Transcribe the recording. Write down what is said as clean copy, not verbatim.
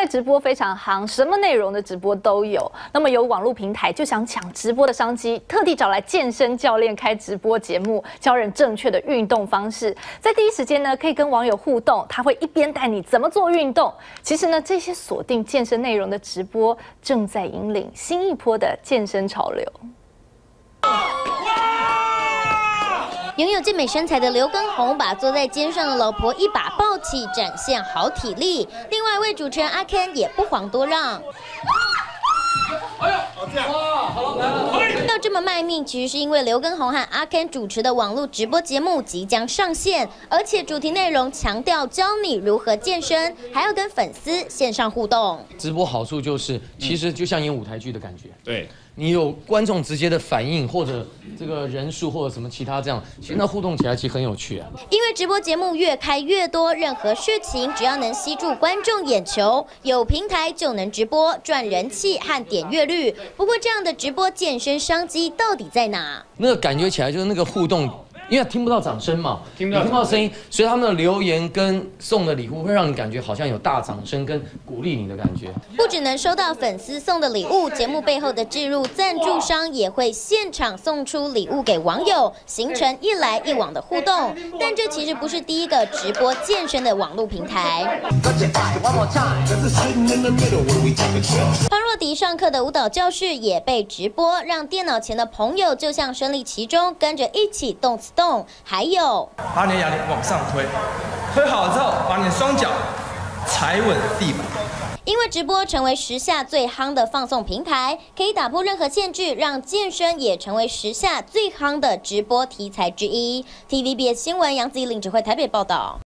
直播非常夯，什么内容的直播都有。那么有网络平台就想抢直播的商机，特地找来健身教练开直播节目，教人正确的运动方式，在第一时间呢可以跟网友互动，他会一边带你怎么做运动。其实呢，这些锁定健身内容的直播正在引领新一波的健身潮流。 拥有健美身材的刘畊宏，把坐在肩上的老婆一把抱起，展现好体力。另外一位主持人阿 Ken 也不遑多让。要这么卖命，其实是因为刘畊宏和阿 Ken 主持的网络直播节目即将上线，而且主题内容强调教你如何健身，还要跟粉丝线上互动。 直播好处就是，其实就像演舞台剧的感觉。 对。 你有观众直接的反应，或者这个人数，或者什么其他这样，其实那互动起来其实很有趣啊。 因为直播节目越开越多，任何事情只要能吸住观众眼球，有平台就能直播赚人气和点阅率。不过这样的直播健身商机到底在哪？ 那个感觉起来就是那个互动。 因为听不到掌声嘛，听不到声音，所以他们的留言跟送的礼物会让你感觉好像有大掌声跟鼓励你的感觉。 不只能收到粉丝送的礼物，节目背后的置入赞助商也会现场送出礼物给网友，形成一来一往的互动。但这其实不是第一个直播健身的网络平台。潘若迪上课的舞蹈教室也被直播，让电脑前的朋友就像身临其中，跟着一起动次动。 还有， 把你的哑铃往上推，推好了之后，把你的双脚踩稳地板。 因为直播成为时下最夯的放送平台，可以打破任何限制，让健身也成为时下最夯的直播题材之一。TVBS 新闻杨子怡领指挥台北报道。